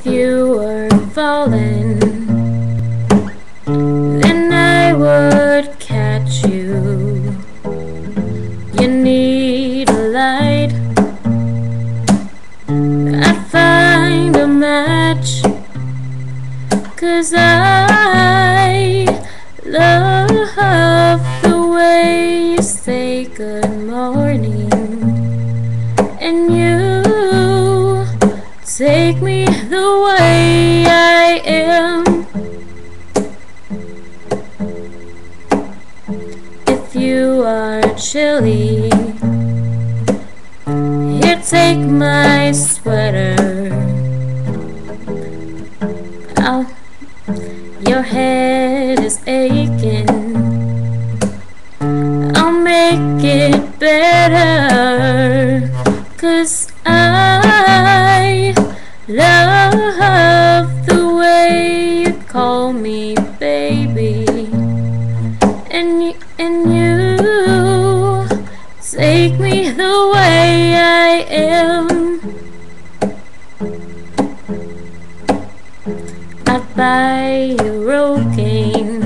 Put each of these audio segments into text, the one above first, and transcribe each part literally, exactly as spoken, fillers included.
If you were falling, then I would catch you. You need a light, I'd find a match, 'cause I love the way you say good morning, and you take me the way I am. If you are chilly, here, take my sweater. Ow, your head is aching, I'll make it better, 'cause I love the way you call me baby, and you, and you take me the way I am. I'd buy you Rogaine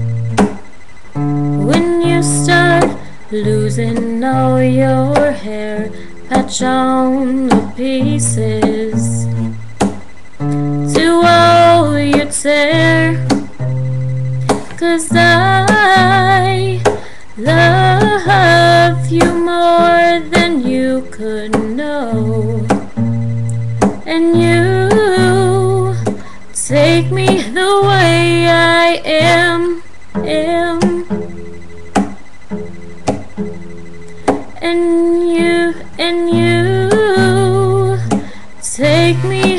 when you start losing all your hair, patch on the pieces to all you tear, 'cause I love you more than you could know, and you take me the way I am, am. And you, and you take me